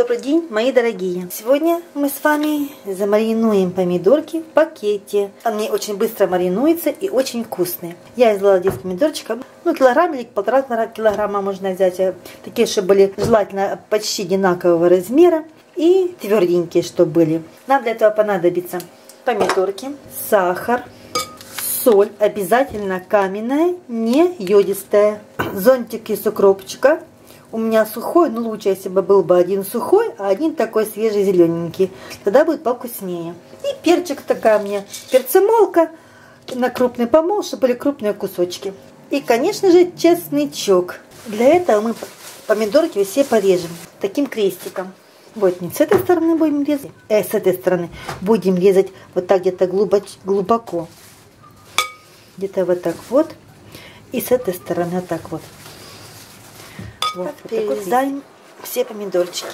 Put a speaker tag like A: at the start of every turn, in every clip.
A: Добрый день, мои дорогие! Сегодня мы с вами замаринуем помидорки в пакете. Они очень быстро маринуются и очень вкусные. Я взяла 10 помидорчиков, килограмм или 1,5 килограмма можно взять. Такие, чтобы были желательно почти одинакового размера и тверденькие, чтобы были. Нам для этого понадобится помидорки, сахар, соль, обязательно каменная, не йодистая, зонтик из укропчика. У меня сухой, но лучше, если бы был бы один сухой, а один такой свежий, зелененький. Тогда будет покуснее. И перчик такая у меня перцемолка на крупный помол, чтобы были крупные кусочки. И, конечно же, чесночок. Для этого мы помидорки все порежем таким крестиком. Вот не с этой стороны будем резать, с этой стороны будем резать вот так где-то глубоко. Где-то вот так вот. И с этой стороны вот так вот. Вот, перерезаем все помидорчики.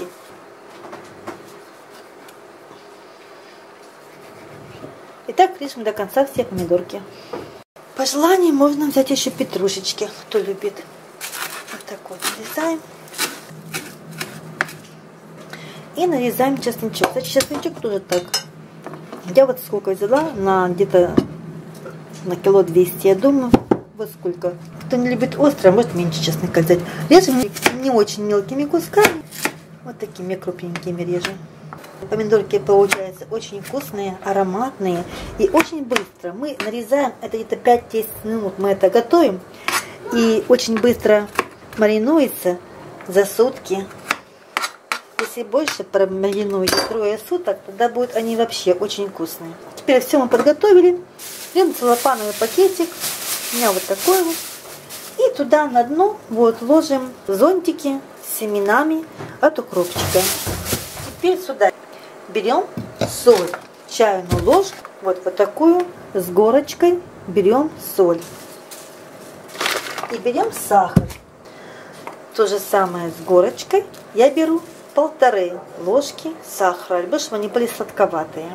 A: И так режем до конца все помидорки. По желанию можно взять еще петрушечки, кто любит. Вот так вот нарезаем. И нарезаем чесночок. Кстати, чесночок тоже так. Я вот сколько взяла, на где-то на кило 200, я думаю. Вот сколько. Кто не любит острое, может меньше чеснока взять. Режем не очень мелкими кусками. Вот такими крупненькими режем. Помидорки получаются очень вкусные, ароматные и очень быстро. Мы нарезаем, это где-то 5-10 минут мы это готовим. И очень быстро маринуется за сутки. Если больше промаринуете 3 суток, тогда будут они вообще очень вкусные. Теперь все мы подготовили. Берем целлофановый пакетик. У меня вот такой вот. И туда на дно вот ложим зонтики с семенами от укропчика. Теперь сюда берем соль, чайную ложку, вот такую с горочкой берем соль. И берем сахар. То же самое с горочкой. Я беру 1,5 ложки сахара, либо чтобы они были сладковатые.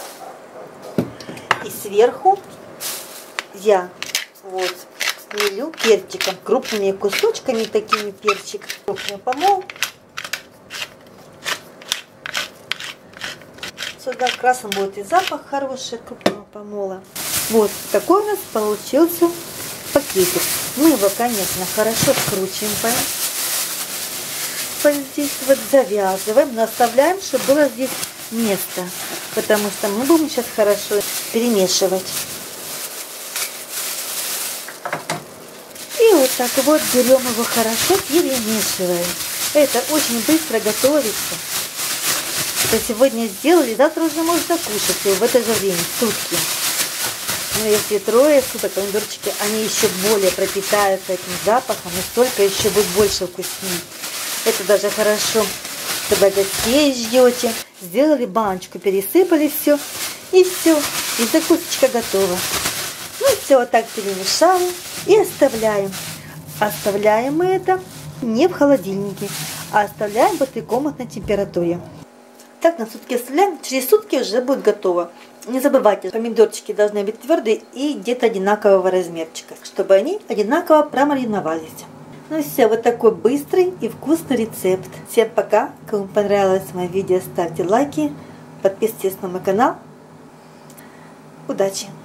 A: И сверху я вот мелю перчиком, крупными кусочками, такими перчик, крупный помол. Сюда как раз будет и запах хороший крупного помола. Вот такой у нас получился пакетик. Мы его, конечно, хорошо скручиваем. Вот здесь вот завязываем, но оставляем, чтобы было здесь место, потому что мы будем сейчас хорошо перемешивать. И вот так вот берем его хорошо, перемешиваем. Это очень быстро готовится. Это сегодня сделали, завтра уже можно кушать в это же время, сутки. Но если 3 суток, помидорчики, они еще более пропитаются этим запахом, и столько еще будет больше вкуснее. Это даже хорошо, когда гостей ждете. Сделали баночку, пересыпали все. И все. И закусочка готова. Ну и все, вот так перемешали. И оставляем. Оставляем мы это не в холодильнике, а оставляем в 3-комнатной температуре. Так на сутки оставляем. Через сутки уже будет готово. Не забывайте, помидорчики должны быть твердые и где-то одинакового размерчика, чтобы они одинаково промариновались. Ну и все, вот такой быстрый и вкусный рецепт. Всем пока. Кому понравилось мое видео, ставьте лайки, подписывайтесь на мой канал. Удачи!